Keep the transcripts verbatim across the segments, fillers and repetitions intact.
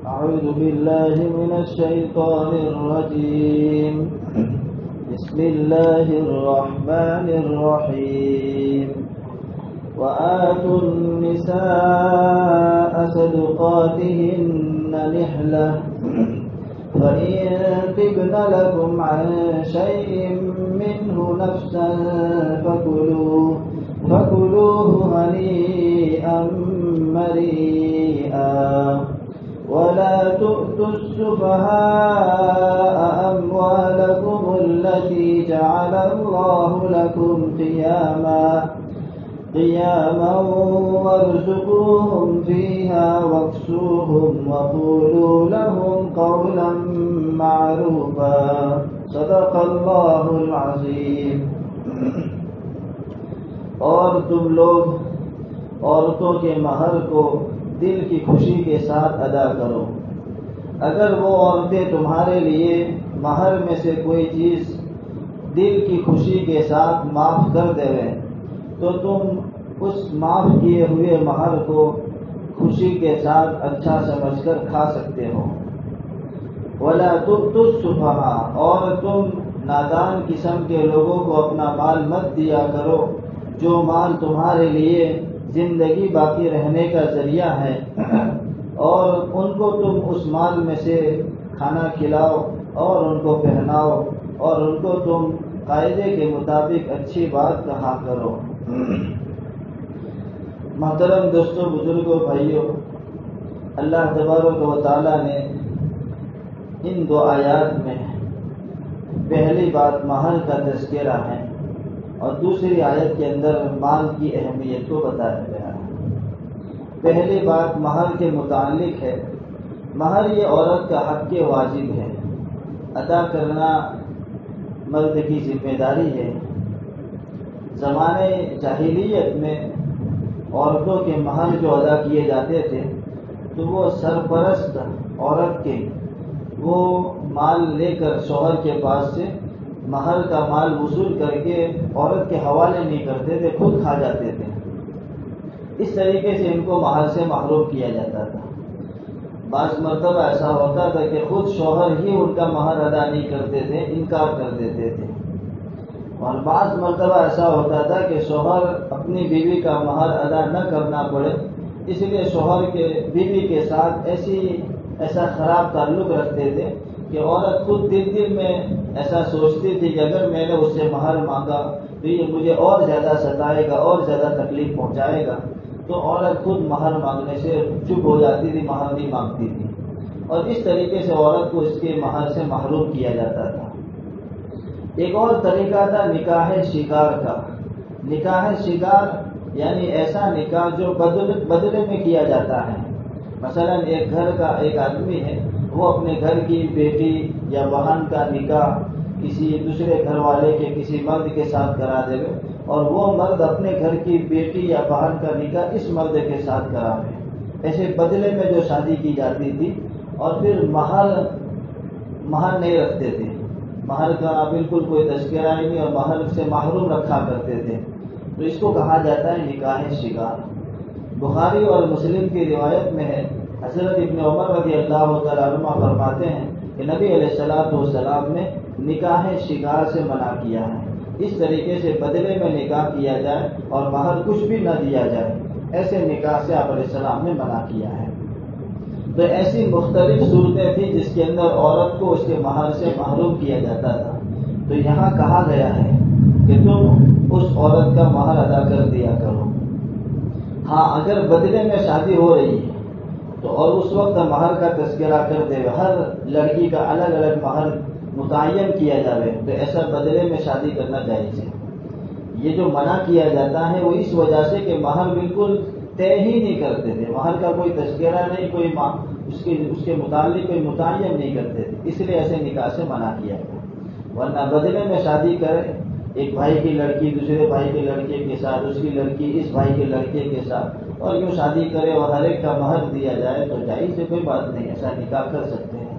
أعوذ بالله من الشيطان الرجيم. بسم الله الرحمن الرحيم. وآتوا النساء صدقاتهن نحلة فإن طبن لكم عن شيء منه نفسا فكلوه فكلوه هنيئا مريئا ولا تؤتوا السفهاء أموالكم التي جعل الله لكم قياما قياما وارزقوهم فيها واكسوهم وقولوا لهم قولا معروفا. صدق اللہ العظیم. اور تم لوگ عورتوں کے مہر کو دل کی خوشی کے ساتھ ادا کرو. اگر وہ عورتیں تمہارے لیے مہر میں سے کوئی چیز دل کی خوشی کے ساتھ معاف کر دیں تو تم اس معاف کیے ہوئے مہر کو خوشی کے ساتھ اچھا سمجھ کر کھا سکتے ہو. وَلَا تُؤْتُوا السُّفَهَاءَ. اور تم نادان قسم کے لوگوں کو اپنا مال مت دیا کرو جو مال تمہارے لیے زندگی باقی رہنے کا ذریعہ ہے، اور ان کو تم اس مال میں سے کھانا کھلاؤ اور ان کو پہناؤ اور ان کو تم قاعدے کے مطابق اچھی بات کہا کرو. محترم دوستوں، بزرگوں، بھائیوں، اللہ تبارک و تعالیٰ نے ان دو آیات میں پہلی بات مہر کا تذکرہ ہے اور دوسری آیت کے اندر مال کی اہمیت کو بتایا گیا ہے. پہلی بات مہر کے متعلق ہے. مہر یہ عورت کا حق کے واجب ہے، ادا کرنا مرد کی ذمہ داری ہے. زمانے جاہلیت میں عورتوں کے مہر جو ادا کیے جاتے تھے تو وہ سرپرست عورت کے وہ مال لے کر شوہر کے پاس سے مہر کا مال وصول کر کے عورت کے حوالے نہیں کرتے تھے، خود کھا جاتے تھے. اس طریقے سے ان کو مہر سے محروم کیا جاتا تھا. بعض مرتبہ ایسا ہوتا تھا کہ خود شوہر ہی ان کا مہر ادا نہیں کرتے تھے، انکار کر دیتے تھے. اور بعض مرتبہ ایسا ہوتا تھا کہ شوہر اپنی بیوی کا مہر ادا نہ کرنا پڑے، اس لیے شوہر کے بیوی کے ساتھ ایسی ایسا خراب تعلق رکھتے تھے کہ عورت خود دل دل میں ایسا سوچتی تھی کہ اگر میں نے اس سے مہر مانگا تو یہ مجھے اور زیادہ ستائے گا اور زیادہ تکلیف پہنچائے گا، تو عورت خود مہر مانگنے سے چپ ہو جاتی تھی، مہر نہیں مانگتی تھی. اور اس طریقے سے عورت کو اس کے مہر سے محروم کیا جاتا تھا. ایک اور طریقہ تھا نکاح شکار کا. نکاح شکار یعنی ایسا نکاح جو بدلے بدلے میں کیا جاتا ہے. مثلا ایک گھر کا ایک آدمی ہے، وہ اپنے گھر کی بیٹی یا بہن کا نکاح کسی دوسرے گھر والے کے کسی مرد کے ساتھ کرا دے گا، اور وہ مرد اپنے گھر کی بیٹی یا بہن کا نکاح اس مرد کے ساتھ کرا دے. ایسے بدلے میں جو شادی کی جاتی تھی. اور پھر مہر مہر نہیں رکھتے تھے، مہر کا بالکل کوئی تذکرہ ہی نہیں اور مہر سے محروم رکھا کرتے تھے. تو اس کو کہا جاتا ہے نکاح شکار. بخاری اور مسلم کی روایت میں ہے، حضرت ابن عمر رضی اللہ تعالیٰ عنہ فرماتے ہیں کہ نبی علیہ الصلوۃ والسلام نے نکاح شکار سے منع کیا ہے. اس طریقے سے بدلے میں نکاح کیا جائے اور مہر کچھ بھی نہ دیا جائے، ایسے نکاح سے آپ علیہ السلام نے منع کیا ہے. تو ایسی مختلف صورتیں تھیں جس کے اندر عورت کو اس کے مہر سے محروم کیا جاتا تھا. تو یہاں کہا گیا ہے کہ تم اس عورت کا مہر ادا کر دیا کرو. ہاں اگر بدلے میں شادی ہو رہی ہے تو اور اس وقت مہر کا تذکرہ کر دے، ہر لڑکی کا الگ الگ مہر متعین کیا جائے، تو ایسا بدلے میں شادی کرنا جائز ہے. یہ جو منع کیا جاتا ہے وہ اس وجہ سے کہ مہر بالکل طے ہی نہیں کرتے تھے، مہر کا کوئی تذکرہ نہیں، کوئی اس کے اس کے متعلق کوئی متعین نہیں کرتے تھے، اس لیے ایسے نکاح سے منع کیا گیا. ورنہ بدلے میں شادی کرے، ایک بھائی کی لڑکی دوسرے بھائی کے لڑکے کے ساتھ، اس کی لڑکی اس بھائی کے لڑکے کے ساتھ، اور یوں شادی کرے اور ہر ایک کا مہر دیا جائے تو جائز سے کوئی بات نہیں، ایسا نکاح کر سکتے ہیں.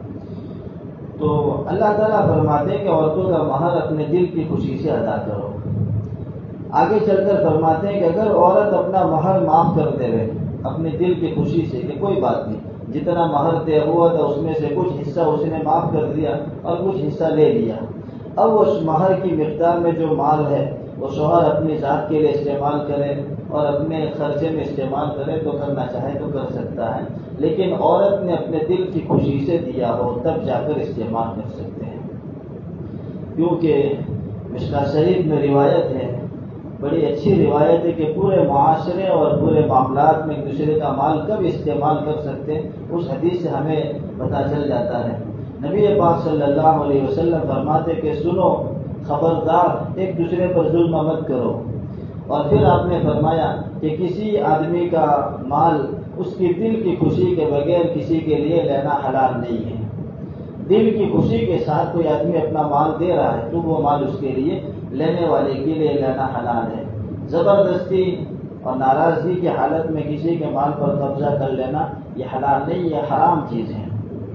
تو اللہ تعالیٰ فرماتے ہیں کہ عورتوں کا مہر اپنے دل کی خوشی سے ادا کرو. آگے چل کر فرماتے ہیں کہ اگر عورت اپنا مہر معاف کر دے رہے اپنے دل کی خوشی سے کہ کوئی بات نہیں، جتنا مہر طے ہوا تھا اس میں سے کچھ حصہ اس نے معاف کر دیا اور کچھ حصہ لے لیا. اب اس مہر کی مقدار میں جو مال ہے وہ شوہر اپنی ذات کے لیے استعمال کرے اور اپنے خرچے میں استعمال کرے تو کرنا چاہے تو کر سکتا ہے، لیکن عورت نے اپنے دل کی خوشی سے دیا ہو تب جا کر استعمال کر سکتے ہیں. کیونکہ مشکوٰۃ شریف میں روایت ہے، بڑی اچھی روایت ہے کہ پورے معاشرے اور پورے معاملات میں ایک دوسرے کا مال کب استعمال کر سکتے ہیں، اس حدیث سے ہمیں پتہ چل جاتا ہے. نبی پاک صلی اللہ علیہ وسلم فرماتے کہ سنو، خبردار ایک دوسرے پر ظلم مت کرو. اور پھر آپ نے فرمایا کہ کسی آدمی کا مال اس کی دل کی خوشی کے بغیر کسی کے لیے لینا حلال نہیں ہے. دل کی خوشی کے ساتھ کوئی آدمی اپنا مال دے رہا ہے تو وہ مال اس کے لیے لینے والے کے لیے لینا حلال ہے. زبردستی اور ناراضگی کی حالت میں کسی کے مال پر قبضہ کر لینا یہ حلال نہیں، یہ حرام چیز ہے.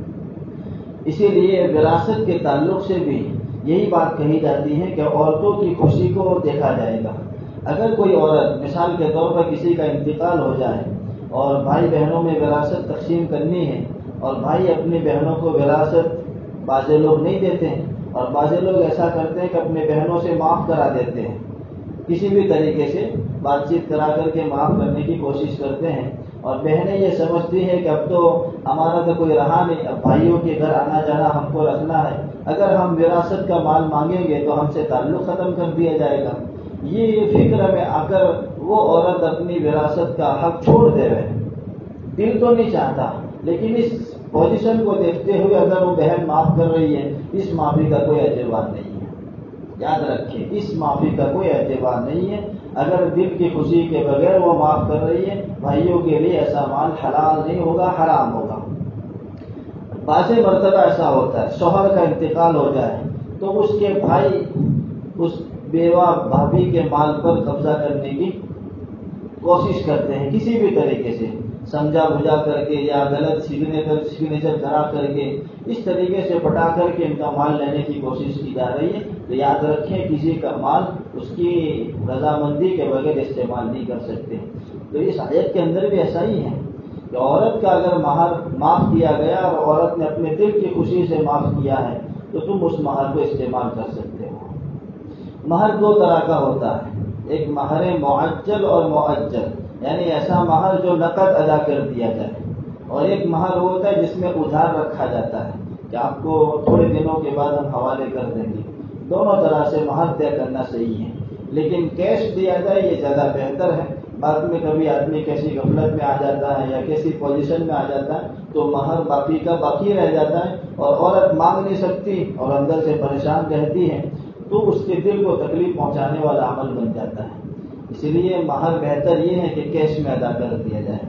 اسی لیے وراثت کے تعلق سے بھی یہی بات کہی جاتی ہے کہ عورتوں کی خوشی کو دیکھا جائے گا. اگر کوئی عورت مثال کے طور پر کسی کا انتقال ہو جائے اور بھائی بہنوں میں وراثت تقسیم کرنی ہے اور بھائی اپنی بہنوں کو وراثت بعض لوگ نہیں دیتے ہیں اور بعض لوگ ایسا کرتے ہیں کہ اپنے بہنوں سے معاف کرا دیتے ہیں، کسی بھی طریقے سے بات چیت کرا کر کے معاف کرنے کی کوشش کرتے ہیں، اور بہنیں یہ سمجھتی ہیں کہ اب تو ہمارا تو کوئی رہا نہیں، اب بھائیوں کے گھر آنا جانا ہم کو رکھنا ہے، اگر ہم وراثت کا مال مانگیں گے تو ہم سے تعلق ختم کر دیا جائے گا. یہ فکر میں آ کر وہ عورت اپنی وراثت کا حق چھوڑ دے رہے، دل تو نہیں چاہتا، لیکن اس پوزیشن کو دیکھتے ہوئے اگر وہ بہن معاف کر رہی ہے اس معافی کا کوئی اعتبار نہیں ہے. یاد رکھیں، اس معافی کا کوئی اعتبار نہیں ہے. اگر دل کی خوشی کے بغیر وہ معاف کر رہی ہے، بھائیوں کے لیے ایسا مال حلال نہیں ہوگا، حرام ہوگا. بعض مرتبہ ایسا ہوتا ہے شوہر کا انتقال ہو جائے تو اس کے بھائی اس بیوہ بھابھی کے مال پر قبضہ کرنے کی کوشش کرتے ہیں، کسی بھی طریقے سے سمجھا بجھا کر کے یا غلط سگنیچر سگنیچر کرا کر کے اس طریقے سے پٹا کر کے ان کا مال لینے کی کوشش کی جا رہی ہے. تو یاد رکھیں کسی کا مال اس کی رضامندی کے بغیر استعمال نہیں کر سکتے. تو اس آیت کے اندر بھی ایسا ہی ہے کہ عورت کا اگر مہر معاف کیا گیا اور عورت نے اپنے دل کی خوشی سے معاف کیا ہے تو تم اس مہر کو استعمال کر سکتے ہو. مہر دو طرح کا ہوتا ہے، ایک مہر معجل اور مؤجل، یعنی ایسا مہر جو نقد ادا کر دیا جائے، اور ایک مہر ہوتا ہے جس میں ادھار رکھا جاتا ہے کہ آپ کو تھوڑے دنوں کے بعد ہم حوالے کر دیں گے. دونوں طرح سے مہر طے کرنا صحیح ہے، لیکن کیش دیا جائے یہ زیادہ بہتر ہے. بعد میں کبھی آدمی کیسی غفلت میں آ جاتا ہے یا کیسی پوزیشن میں آ جاتا ہے تو مہر باقی کا باقی رہ جاتا ہے اور عورت مانگ نہیں سکتی اور اندر سے پریشان رہتی ہے تو اس کے دل کو تکلیف پہنچانے والا عمل بن جاتا ہے. اسی لیے مہر بہتر یہ ہے کہ کیش میں ادا کر دیا جائے.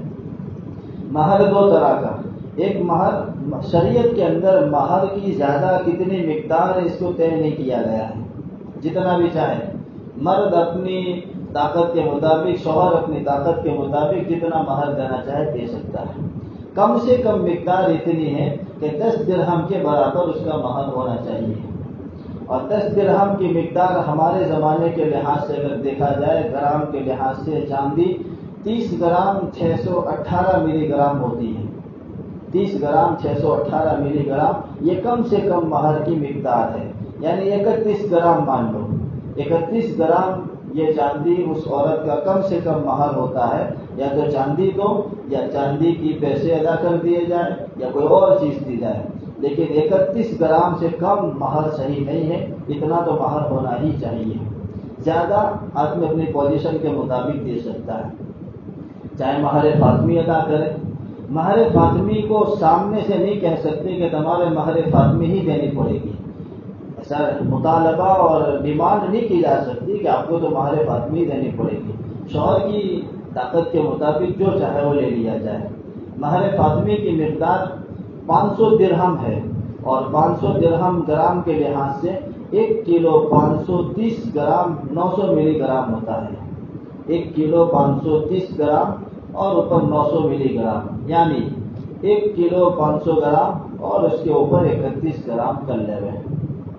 مہر دو طرح کا، ایک مہر شریعت کے اندر مہر کی زیادہ کتنی مقدار ہے اس کو طے نہیں کیا گیا ہے، جتنا بھی چاہے مرد اپنی طاقت کے مطابق، شوہر اپنی طاقت کے مطابق جتنا مہر دینا چاہے دے سکتا ہے. کم سے کم مقدار اتنی ہے کہ دس درہم کے برابر اس کا مہر ہونا چاہیے. اور دس درہم کی مقدار ہمارے زمانے کے لحاظ سے اگر دیکھا جائے، گرام کے لحاظ سے چاندی تیس گرام چھ سو اٹھارہ ملی گرام ہوتی ہے. تیس گرام چھ سو اٹھارہ ملی گرام یہ کم سے کم مہر کی مقدار ہے، یعنی اکتیس گرام مان لو. اکتیس گرام یہ چاندی اس عورت کا کم سے کم مہر ہوتا ہے. یا تو چاندی دو یا چاندی کی پیسے ادا کر دیے جائیں یا کوئی اور چیز دی جائے، لیکن اکتیس گرام سے کم مہر صحیح نہیں ہے. اتنا تو مہر ہونا ہی چاہیے. زیادہ آدمی اپنی پوزیشن کے مطابق دے سکتا ہے، چاہے مہر فاطمی ادا کرے. مہر فاطمی کو سامنے سے نہیں کہہ سکتے کہ تمہارے مہر فاطمی ہی دینی پڑے گی. ایسا مطالبہ اور ڈیمانڈ نہیں کی جا سکتی کہ آپ کو تو مہر فاطمی دینی پڑے گی. شوہر کی طاقت کے مطابق جو چاہے وہ لے لیا جائے. مہر فاطمی کی مقدار پانچ سو درہم ہے، اور پانچ سو درہم گرام کے لحاظ سے ایک کلو پانچ سو تیس گرام نو سو ملی گرام ہوتا ہے. ایک کلو پانچ سو تیس گرام اور اوپر نو سو ملی گرام، یعنی ایک کلو پانچ سو گرام اور اس کے اوپر اکتیس گرام کر لے رہے ہیں.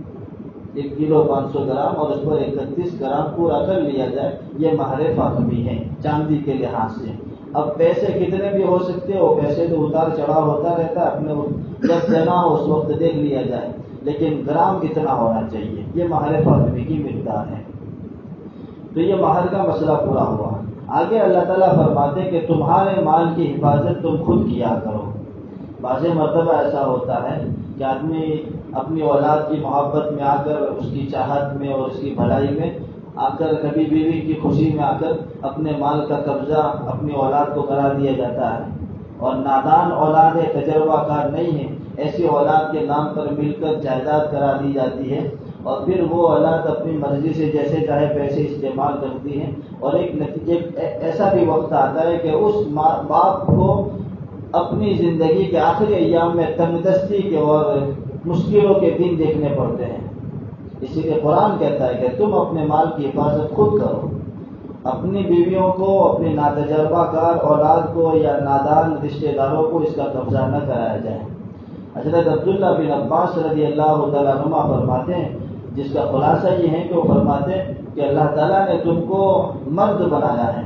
ایک کلو پانچ سو گرام اور اس پر اکتیس گرام پورا کر لیا جائے، یہ مہر فاطمی ہے چاندی کے لحاظ سے. اب پیسے کتنے بھی ہو سکتے ہو، پیسے تو اتار چڑھاؤ ہوتا رہتا ہے، اپنے جب دینا ہو اس وقت دیکھ لیا جائے، لیکن گرام کتنا ہونا چاہیے، یہ مہر فاطمی کی مقدار ہے۔ تو یہ مہر کا مسئلہ پورا ہوا۔ آگے اللہ تعالیٰ فرماتے ہیں کہ تمہارے مال کی حفاظت تم خود کیا کرو۔ بعض مرتبہ ایسا ہوتا ہے کہ آدمی اپنی اولاد کی محبت میں آ کر، اس کی چاہت میں اور اس کی بھلائی میں آ کر، کبھی بیوی کی خوشی میں آ کر اپنے مال کا قبضہ اپنی اولاد کو کرا دیا جاتا ہے، اور نادان اولاد ہے، تجربہ کار نہیں ہے، ایسی اولاد کے نام پر مل کر جائیداد کرا دی جاتی ہے، اور پھر وہ اولاد اپنی مرضی سے جیسے چاہے پیسے استعمال کرتی ہے، اور ایک نتیجے ایسا بھی وقت آتا ہے کہ اس باپ کو اپنی زندگی کے آخری ایام میں تنگ دستی کے اور مشکلوں کے دن دیکھنے پڑتے ہیں۔ اسی لیے قرآن کہتا ہے کہ تم اپنے مال کی حفاظت خود کرو، اپنی بیویوں کو، اپنی ناتجربہ کار اولاد کو یا نادان رشتہ داروں کو اس کا قبضہ نہ کرایا جائے۔ حضرت عبداللہ بن عباس رضی اللہ تعالیٰ عنہ فرماتے ہیں، جس کا خلاصہ یہ ہے کہ وہ فرماتے ہیں کہ اللہ تعالیٰ نے تم کو مرد بنایا ہے،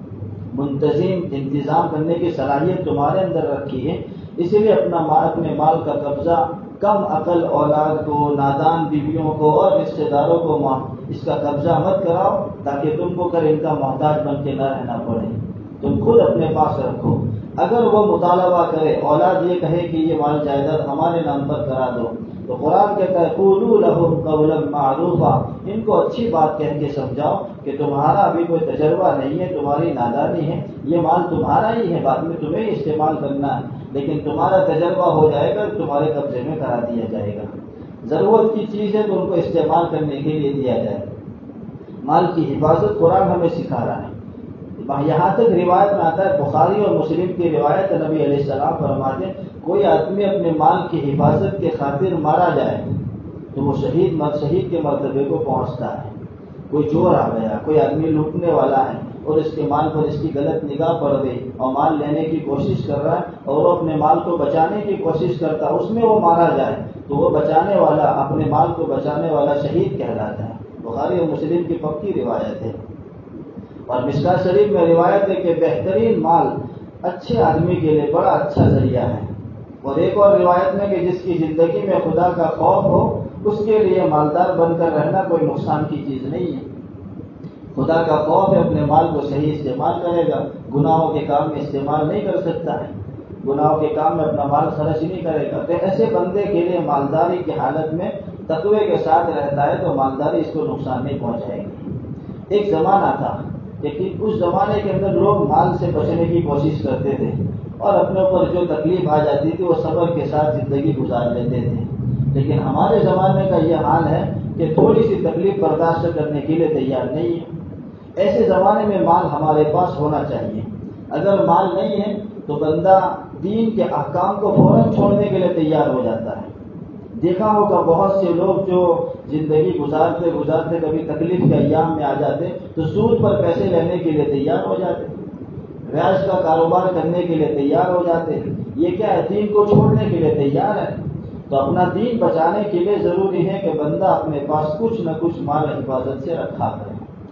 منتظم انتظام کرنے کی صلاحیت تمہارے اندر رکھی ہے، اسی لیے اپنا اپنے مال کا قبضہ کم عقل اولاد کو، نادان بیویوں کو اور رشتہ داروں کو اس کا قبضہ مت کراؤ، تاکہ تم کو کر ان کا محتاج بن کے نہ رہنا پڑے۔ تم خود اپنے پاس رکھو۔ اگر وہ مطالبہ کرے، اولاد یہ کہے کہ یہ مال جائیداد ہمارے نام پر کرا دو، تو قرآن کہتا ہے قولوا لهم قولا معروفا، ان کو اچھی بات کہہ کے سمجھاؤ کہ تمہارا ابھی کوئی تجربہ نہیں ہے، تمہاری نادانی ہے، یہ مال تمہارا ہی ہے، بعد میں تمہیں استعمال کرنا ہے، لیکن تمہارا تجربہ ہو جائے گا، تمہارے قبضے میں کرا دیا جائے گا۔ ضرورت کی چیز ہے تو ان کو استعمال کرنے کے لیے دیا جائے۔ مال کی حفاظت قرآن ہمیں سکھا رہا ہے۔ یہاں تک روایت میں آتا ہے، بخاری اور مسلم کی روایت، نبی علیہ السلام فرماتے ہیں کوئی آدمی اپنے مال کی حفاظت کے خاطر مارا جائے تو وہ شہید شہید کے مرتبے کو پہنچتا ہے۔ کوئی چور آ گیا، کوئی آدمی لوٹنے والا ہے اور اس کے مال پر اس کی غلط نگاہ پڑ گئی اور مال لینے کی کوشش کر رہا ہے اور وہ اپنے مال کو بچانے کی کوشش کرتا ہے، اس میں وہ مارا جائے تو وہ بچانے والا، اپنے مال کو بچانے والا شہید کہلاتا ہے۔ بخاری اور مسلم کی پکی روایت ہے۔ اور مشکوٰۃ شریف میں روایت ہے کہ بہترین مال اچھے آدمی کے لیے بڑا اچھا ذریعہ ہے، اور ایک اور روایت میں کہ جس کی زندگی میں خدا کا خوف ہو اس کے لیے مالدار بن کر رہنا کوئی نقصان کی چیز نہیں ہے۔ خدا کا خوف ہے، اپنے مال کو صحیح استعمال کرے گا، گناہوں کے کام میں استعمال نہیں کر سکتا ہے، گناہوں کے کام میں اپنا مال خرچ نہیں کرے گا، تو ایسے بندے کے لیے مالداری کی حالت میں تقوی کے ساتھ رہتا ہے تو مالداری اس کو نقصان نہیں پہنچائے گی۔ ایک زمانہ تھا، لیکن اس زمانے کے اندر لوگ مال سے بچنے کی کوشش کرتے تھے اور اپنے اوپر جو تکلیف آ جاتی تھی وہ صبر کے ساتھ زندگی گزار لیتے تھے۔ لیکن ہمارے زمانے کا یہ حال ہے کہ تھوڑی سی تکلیف برداشت کرنے کے لیے تیار نہیں ہے۔ ایسے زمانے میں مال ہمارے پاس ہونا چاہیے۔ اگر مال نہیں ہے تو بندہ دین کے احکام کو فوراً چھوڑنے کے لیے تیار ہو جاتا ہے۔ دیکھا ہوگا بہت سے لوگ جو زندگی گزارتے گزارتے کبھی تکلیف کے ایام میں آ جاتے تو سود پر پیسے لینے کے لیے تیار ہو جاتے، ریاض کا کاروبار کرنے کے لیے تیار ہو جاتے۔ یہ کیا ہے؟ دین کو چھوڑنے کے لیے تیار ہے۔ تو اپنا دین بچانے کے لیے ضروری ہے کہ بندہ اپنے پاس کچھ نہ کچھ مال حفاظت سے رکھا کرے۔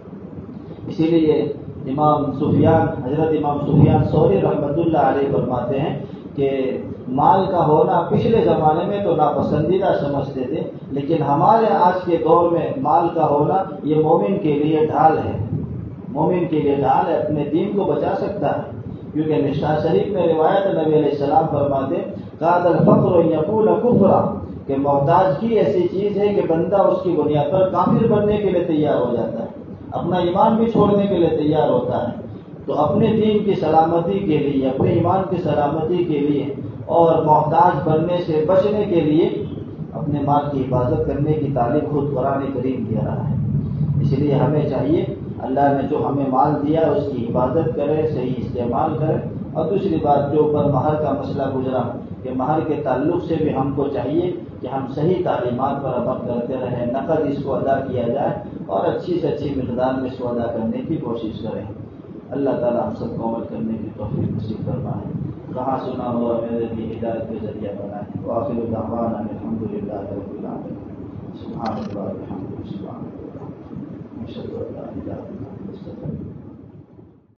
اسی لیے امام سفیان حضرت امام سفیان ثوری رحمۃ اللہ علیہ فرماتے ہیں کہ مال کا ہونا پچھلے زمانے میں تو ناپسندیدہ سمجھتے تھے، لیکن ہمارے آج کے دور میں مال کا ہونا یہ مومن کے لیے ڈھال ہے، مومن کے لیے ڈھال ہے، اپنے دین کو بچا سکتا ہے۔ کیونکہ مشکوٰۃ شریف میں روایت نبی علیہ السلام فرماتے قاد الفقر ان یکون کفرا، کہ محتاجگی ایسی چیز ہے کہ بندہ اس کی بنیاد پر کافر بننے کے لیے تیار ہو جاتا ہے، اپنا ایمان بھی چھوڑنے کے لیے تیار ہوتا ہے۔ تو اپنے دین کی سلامتی کے لیے، اپنے ایمان کی سلامتی کے لیے اور محتاج بننے سے بچنے کے لیے اپنے مال کی حفاظت کرنے کی تعلیم خود قرآن کریم دے رہا ہے۔ اس لیے ہمیں چاہیے اللہ نے جو ہمیں مال دیا اس کی حفاظت کرے، صحیح استعمال کرے۔ اور دوسری بات جو اوپر مہر کا مسئلہ گزرا کہ مہر کے تعلق سے بھی ہم کو چاہیے کہ ہم صحیح تعلیمات پر عمل کرتے رہیں، نقد اس کو ادا کیا جائے اور اچھی سے اچھی مقدار میں اس کو ادا کرنے کی کوشش کریں۔ اللہ تعالیٰ ہم سب کو عمل کرنے کی توفیق نصیب فرمائے۔ کہاں سنا ہوا میرے بھی ہدایت کے ذریعہ بنائے۔ وآخر دعوانا الحمد للہ رب العالمین۔ سبحان اللہ والحمد للہ، اشہد ان لا الہ الا اللہ۔